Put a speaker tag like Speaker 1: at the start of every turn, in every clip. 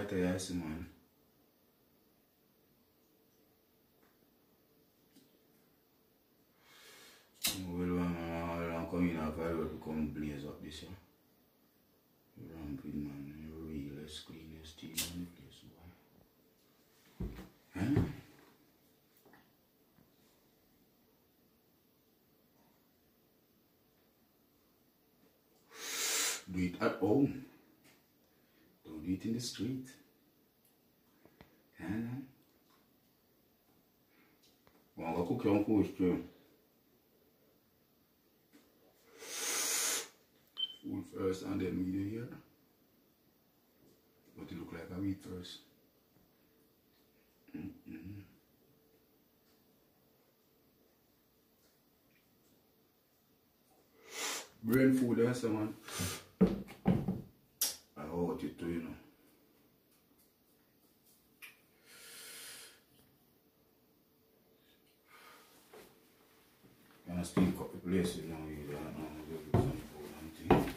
Speaker 1: tight, yes, man. Well, I'm coming out of the to come blaze up this year. Ramping, man. Real screen, ST, man. Place, boy. Huh? Do it at home. Don't do it in the street. Want to cook your food, too. Food first and then media here. But it look like a wheat first. Brain food, that's man. I want it too, you know. Can I still cut the place, you know, you don't know, do some food and things.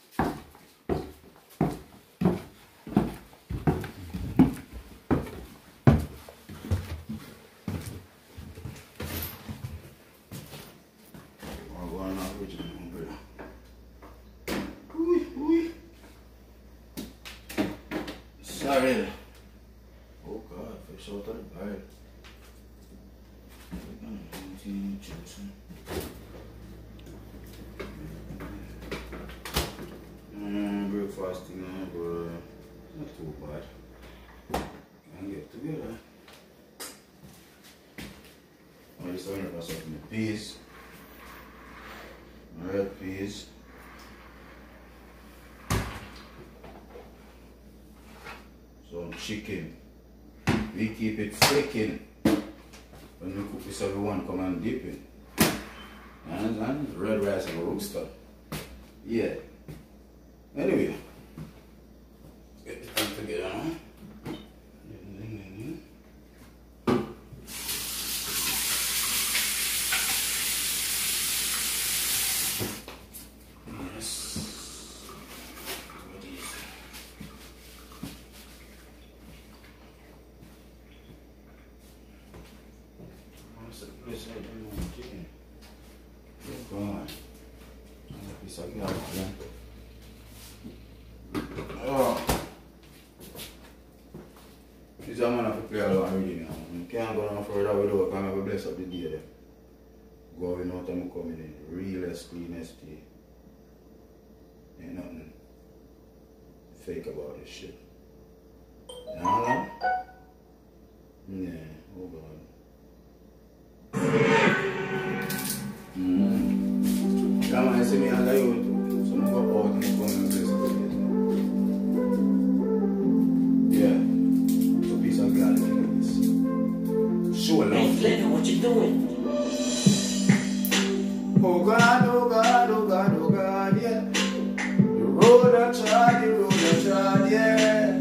Speaker 1: Sorry. Oh God, fish out of the bag. Breakfasting, but not too bad. Can get together. I'm just starting to pass up the peas. Red peas. Some chicken. We keep it flaking. When we cook this, everyone come and dip it. And red rice and rooster. Yeah. Anyway. Get the thing together, huh? This is a man have to play along already now. You can't go no further without because I have a bless up the day there. Going out and coming in. Realest, cleanest day. Ain't nothing fake about this shit. You know that? Yeah, oh God. Yeah, man, I see me under you too. So I go out and come and bless up the day. Sure, hey, Flavor, what you doing? Oh God, oh God, oh God, oh God, yeah. The road I trod, yeah.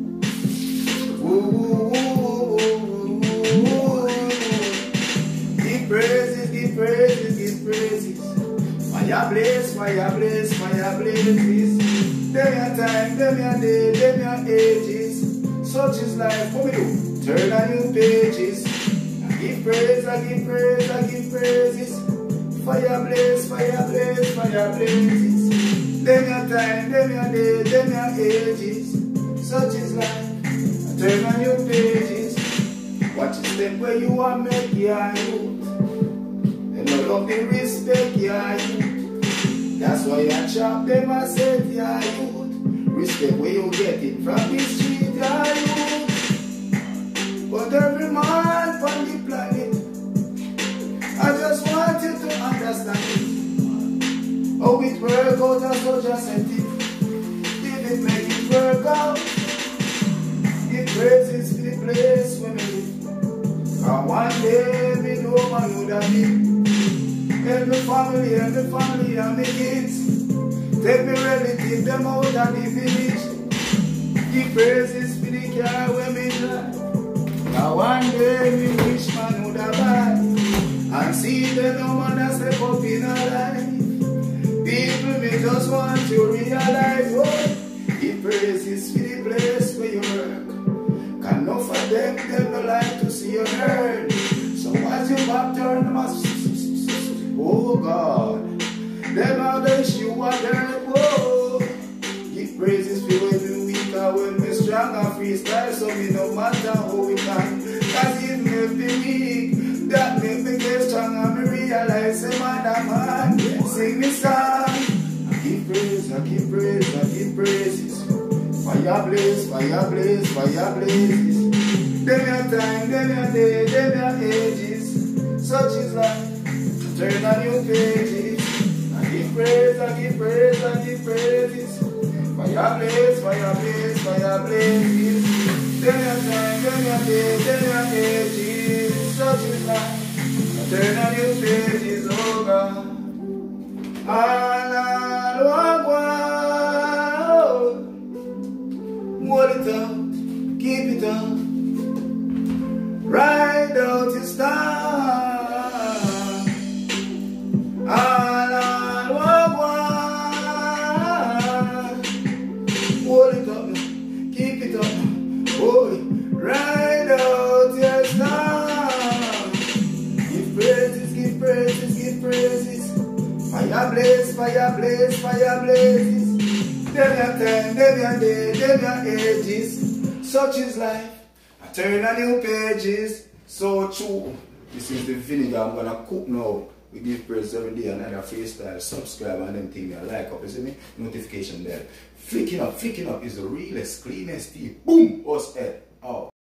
Speaker 1: Ooh, ooh, ooh, ooh. Give praises, give praises, give praises. Fire blaze, fire blaze, fire blaze. Them your time, them your day, them your ages. Such is life, what we do? Turn on new pages. Give praise, I give praise, I give praises. Fire blaze, fire blaze, fire blazes. Them your time, them your day, them your ages. Such is life. Turn on your pages. Watch the step where you want make your youth. They don't love the respect your youth. That's why I chop them and set your youth. Respect where you get it from the street your youth. But every man from the planet, I just want you to understand it. How it work out as so just set it. Did it make it work out? Give praises to the place where me live. And one day me know man would have been. Help me family and me kids. Take me relative them out of the village. Give praises to the car where me drive. Now one day me wish man would have died and see the no man that step up in a life. People me just want to realize, oh, give praises for the place where you work. them no like to see you hurt. So as you back turn them up, oh God, them are the issue what hurt. Whoa, give praises for when we weak or when we strong and freestyle. So we no matter how we can, cause it make me weak, that make me get strong and me realize I'm a man. Sing me song, I give praise, I give praise, I give praises. Fire blaze, fire blaze, fire blazes. Them your time, them your day, them your ages. Such is life, turn on new pages. I give praise, I give praise, I give praises. Fire blaze, fire blaze, fire blazes. Them your time, them your day, them your ages. Such is life, turn on new pages, oh God. Hold it up, keep it up, ride out your star. Hold it up, keep it up, boy, ride out your star. Give praises, give praises, give praises. Fire blaze, fire blaze, fire blazes. Them your time, them your day, them your ages. Such is life, I turn on new pages. So true. This is the vinegar I'm gonna cook now. We give praise every day, another freestyle. Subscribe and them thing I like up, you see me? Notification bell. Flicking up is the realest, cleanest tea. Boom! Us head. Oh.